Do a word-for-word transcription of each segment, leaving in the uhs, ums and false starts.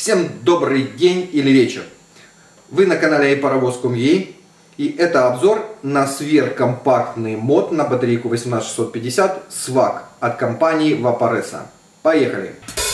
Всем добрый день или вечер. Вы на канале iParavos точка ком точка ua, и это обзор на сверхкомпактный мод на батарейку восемнадцать шестьсот пятьдесят свак от компании Vaporesa. Поехали!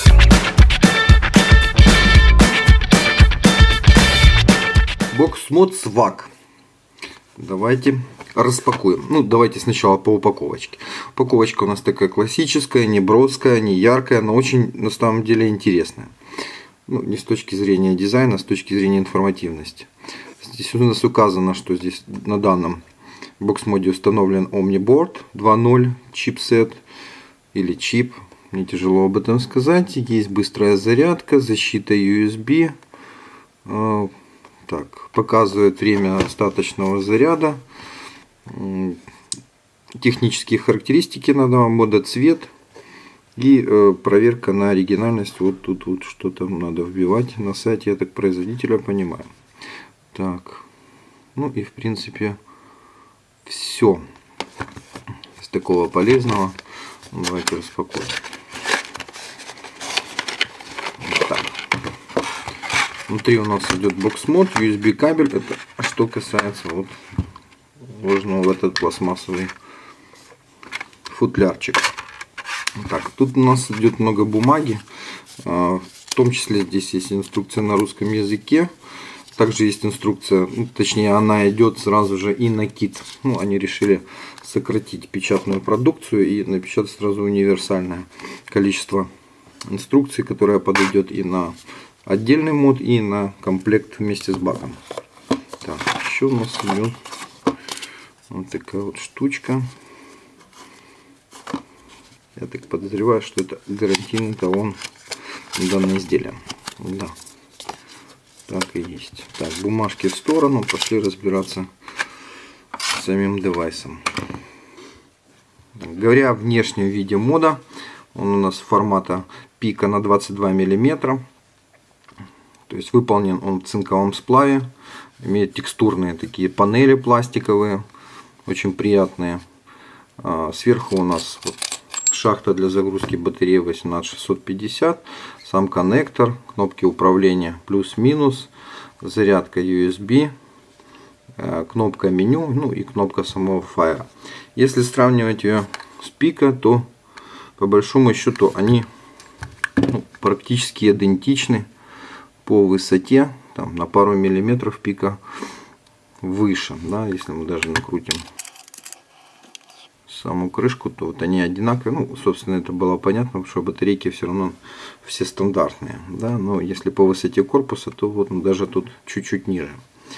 Бокс-мод свак. Давайте распакуем. Ну, давайте сначала по упаковочке. Упаковочка у нас такая классическая, не броская, не яркая, но очень на самом деле интересная. Ну, не с точки зрения дизайна, а с точки зрения информативности. Здесь у нас указано, что здесь на данном бокс-моде установлен Omniboard два ноль чипсет или чип. Мне тяжело об этом сказать. Есть быстрая зарядка, защита ю эс би. Так, показывает время остаточного заряда. Технические характеристики данного мода, цвет. И э, проверка на оригинальность. Вот тут вот что-то надо вбивать на сайте, я так производителя понимаю. Так, ну и в принципе все из такого полезного. Давайте распакуем. Вот так. Внутри у нас идет бокс-мод, ю эс би кабель. Это что касается вот вложенного в этот пластмассовый футлярчик. Так, тут у нас идет много бумаги, в том числе здесь есть инструкция на русском языке, также есть инструкция, ну, точнее она идет сразу же и на кит. Ну, они решили сократить печатную продукцию и напечатать сразу универсальное количество инструкций, которая подойдет и на отдельный мод, и на комплект вместе с баком. Так, еще у нас идет вот такая вот штучка. Я так подозреваю, что это гарантийный талон данного изделия. Да, так и есть. Так, бумажки в сторону, пошли разбираться с самим девайсом. Говоря о внешнем виде мода, он у нас формата пика на двадцать два миллиметра. То есть выполнен он в цинковом сплаве. Имеет текстурные такие панели пластиковые, очень приятные. Сверху у нас вот шахта для загрузки батареи восемнадцать шестьсот пятьдесят, сам коннектор, кнопки управления плюс-минус, зарядка ю эс би, кнопка меню, ну и кнопка самого фаера. Если сравнивать ее с пика, то по большому счету они ну, практически идентичны по высоте, там, на пару миллиметров пика выше, да, если мы даже накрутим саму крышку, то вот они одинаковые. Ну, собственно, это было понятно, потому что батарейки все равно все стандартные. Да? Но если по высоте корпуса, то вот ну, даже тут чуть-чуть ниже.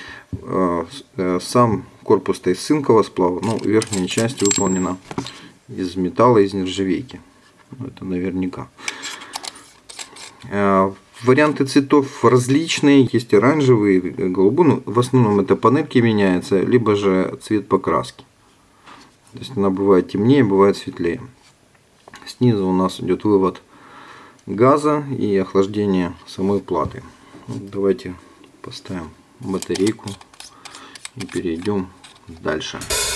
Сам корпус стоит из цинкового сплава, но верхняя часть выполнена из металла, из нержавейки. Это наверняка. Варианты цветов различные. Есть оранжевый, голубой. Ну, в основном это панельки меняются, либо же цвет покраски. То есть она бывает темнее, бывает светлее. Снизу у нас идет вывод газа и охлаждение самой платы. Давайте поставим батарейку и перейдем дальше.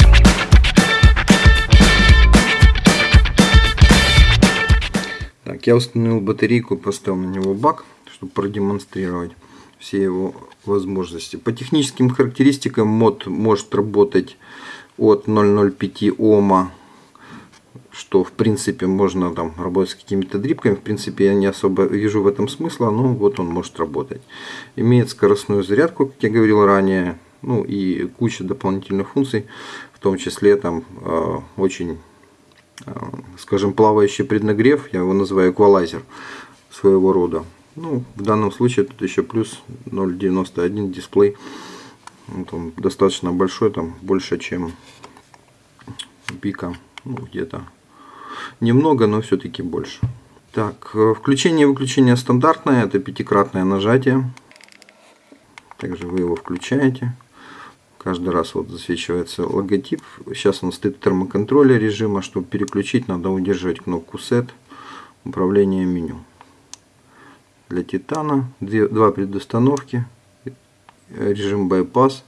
Так, я установил батарейку, поставил на него бак, чтобы продемонстрировать все его возможности. По техническим характеристикам мод может работать от ноль целых ноль пять Ома, что в принципе можно там работать с какими-то дрипками. В принципе я не особо вижу в этом смысла, но вот он может работать. Имеет скоростную зарядку, как я говорил ранее, ну и куча дополнительных функций, в том числе там э, очень, э, скажем, плавающий преднагрев, я его называю эквалайзер своего рода. Ну, в данном случае тут еще плюс ноль целых девяносто один дисплей. Вот он достаточно большой, там больше, чем пика, ну, где-то немного, но все-таки больше. Так, включение и выключение стандартное, это пятикратное нажатие. Также вы его включаете. Каждый раз вот засвечивается логотип. Сейчас он стоит в термоконтроле режима. Чтобы переключить, надо удерживать кнопку сет, управление меню. Для титана два предустановки. Режим bypass.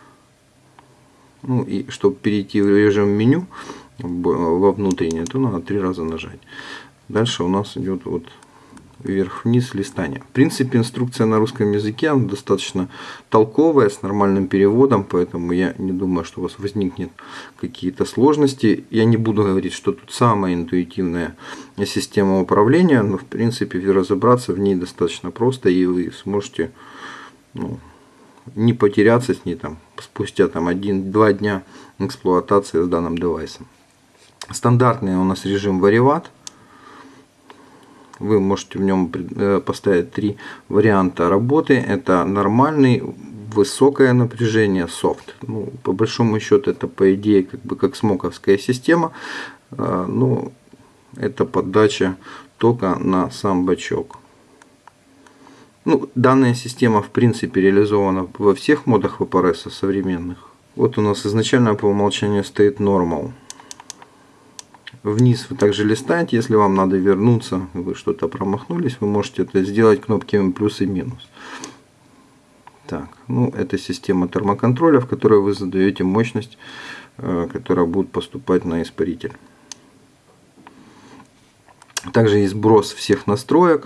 Ну и чтобы перейти в режим меню во внутреннее, то надо три раза нажать. Дальше у нас идет вот вверх-вниз листания. В принципе, инструкция на русском языке она достаточно толковая, с нормальным переводом, поэтому я не думаю, что у вас возникнет какие-то сложности. Я не буду говорить, что тут самая интуитивная система управления, но в принципе разобраться в ней достаточно просто, и вы сможете, ну, не потеряться с ней там спустя там один-два дня эксплуатации с данным девайсом. Стандартный у нас режим вариват. Вы можете в нем поставить три варианта работы. Это нормальный, высокое напряжение, софт. Ну, по большому счету это по идее как бы как смоковская система, но это подача тока на сам бачок. Ну, данная система в принципе реализована во всех модах ви пи ар эс современных. Вот у нас изначально по умолчанию стоит Normal. Вниз вы также листаете, если вам надо вернуться, вы что-то промахнулись, вы можете это сделать кнопками плюс и минус. Так, ну это система термоконтроля, в которой вы задаете мощность, которая будет поступать на испаритель. Также есть сброс всех настроек,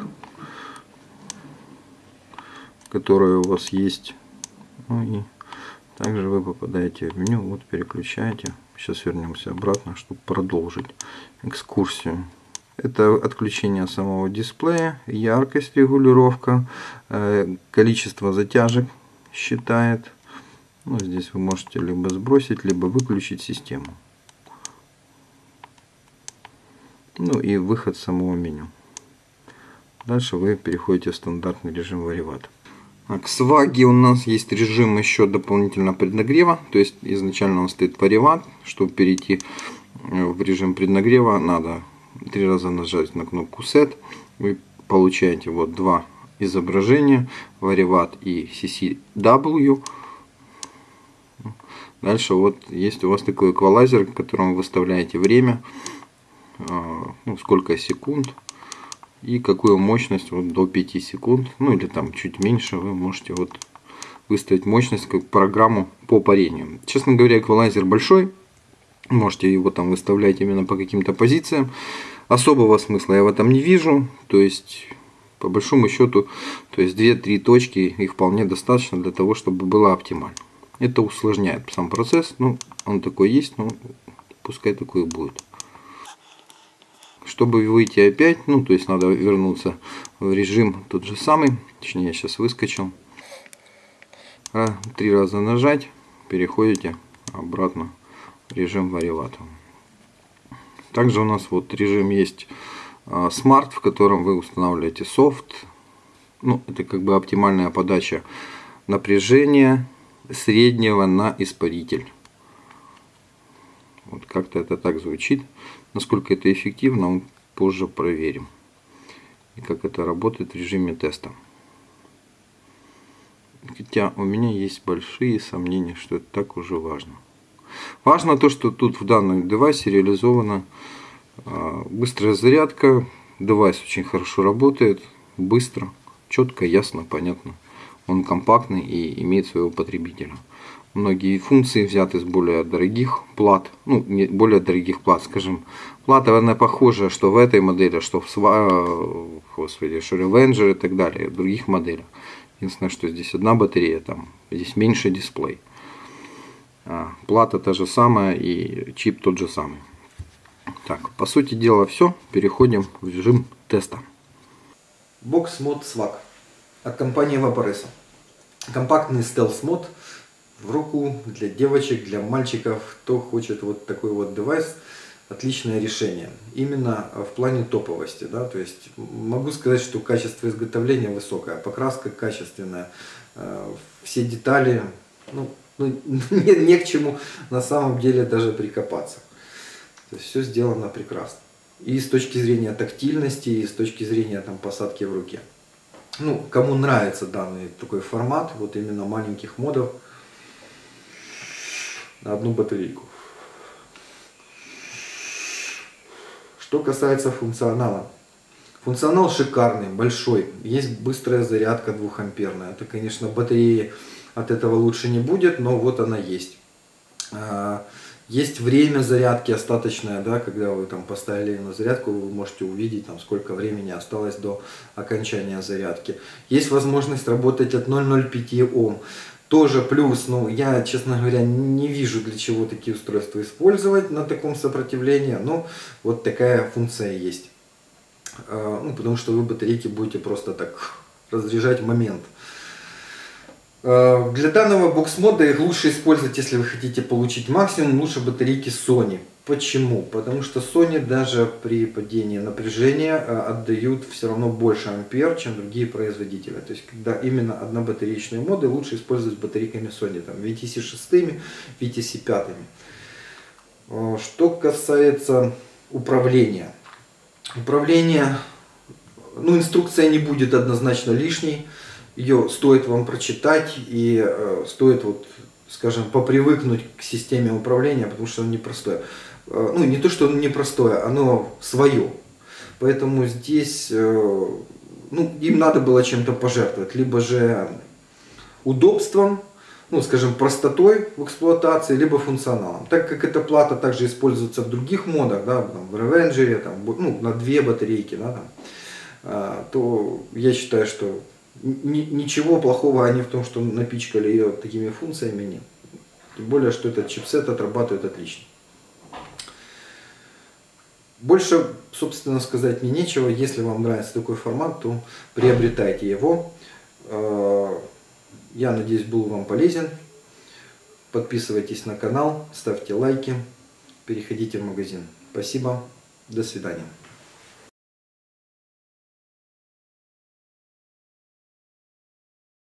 которые у вас есть. Ну и также вы попадаете в меню, вот переключаете. Сейчас вернемся обратно, чтобы продолжить экскурсию. Это отключение самого дисплея, яркость регулировка, количество затяжек считает. Ну, здесь вы можете либо сбросить, либо выключить систему. Ну и выход самого меню. Дальше вы переходите в стандартный режим вариват. К сваге у нас есть режим еще дополнительно преднагрева, то есть изначально он стоит вариват. Чтобы перейти в режим преднагрева, надо три раза нажать на кнопку Set. Вы получаете вот два изображения, вариват и си си дабл ю. Дальше вот есть у вас такой эквалайзер, в котором вы выставляете время, ну, сколько секунд. И какую мощность, вот до пяти секунд, ну или там чуть меньше, вы можете вот выставить мощность как программу по парению. Честно говоря, эквалайзер большой, можете его там выставлять именно по каким-то позициям. Особого смысла я в этом не вижу, то есть по большому счету, то есть две-три точки, их вполне достаточно для того, чтобы было оптимально. Это усложняет сам процесс, ну он такой есть, но пускай такой и будет. Чтобы выйти опять, ну то есть надо вернуться в режим тот же самый, точнее я сейчас выскочил. Три раза нажать, переходите обратно в режим варивата. Также у нас вот режим есть Smart, в котором вы устанавливаете софт. Ну это как бы оптимальная подача напряжения среднего на испаритель. Вот как-то это так звучит. Насколько это эффективно, мы позже проверим. И как это работает в режиме теста. Хотя у меня есть большие сомнения, что это так уже важно. Важно то, что тут в данном девайсе реализована быстрая зарядка. Девайс очень хорошо работает, быстро, четко, ясно, понятно. Он компактный и имеет своего потребителя. Многие функции взяты с более дорогих плат, ну не более дорогих плат, скажем, плата она похожа, что в этой модели, что в Swa, господи, Revenger и так далее, в других моделях. Единственное, что здесь одна батарея, там здесь меньше дисплей. А, плата та же самая и чип тот же самый. Так, по сути дела все, переходим в режим теста. Box Mod Swag от компании ви пи ар эс. Компактный стелс-мод в руку для девочек, для мальчиков, кто хочет вот такой вот девайс, отличное решение. Именно в плане топовости, да, то есть могу сказать, что качество изготовления высокое, покраска качественная, все детали, ну, ну не, не к чему на самом деле даже прикопаться. То есть все сделано прекрасно. И с точки зрения тактильности, и с точки зрения там посадки в руке. Ну, кому нравится данный такой формат, вот именно маленьких модов, на одну батарейку. Что касается функционала. Функционал шикарный, большой. Есть быстрая зарядка двухамперная. Это, конечно, батареи от этого лучше не будет, но вот она есть. Есть время зарядки остаточное, да, когда вы там поставили ее на зарядку, вы можете увидеть, там, сколько времени осталось до окончания зарядки. Есть возможность работать от ноль целых ноль пять Ом. Тоже плюс, ну, я, честно говоря, не вижу, для чего такие устройства использовать на таком сопротивлении, но вот такая функция есть. Ну, потому что вы батарейки будете просто так разряжать в момент. Для данного бокс-мода их лучше использовать, если вы хотите получить максимум, лучше батарейки Sony. Почему? Потому что Sony даже при падении напряжения отдают все равно больше ампер, чем другие производители. То есть, когда именно однобатареечные моды, лучше использовать с батарейками Sony, там, ви ти си шесть, ви ти си пять. Что касается управления. Управление, ну, инструкция не будет однозначно лишней. Ее стоит вам прочитать и э, стоит, вот, скажем, попривыкнуть к системе управления, потому что оно непростое. Э, ну, не то, что оно непростое, оно свое. Поэтому здесь, э, ну, им надо было чем-то пожертвовать. Либо же удобством, ну, скажем, простотой в эксплуатации, либо функционалом. Так как эта плата также используется в других модах, да, там, в Revenger, там, ну, на две батарейки, да, там, э, то я считаю, что ничего плохого они в том, что напичкали ее такими функциями, нет. Тем более, что этот чипсет отрабатывает отлично. Больше, собственно, сказать мне нечего. Если вам нравится такой формат, то приобретайте его. Я надеюсь, был вам полезен. Подписывайтесь на канал, ставьте лайки, переходите в магазин. Спасибо, до свидания.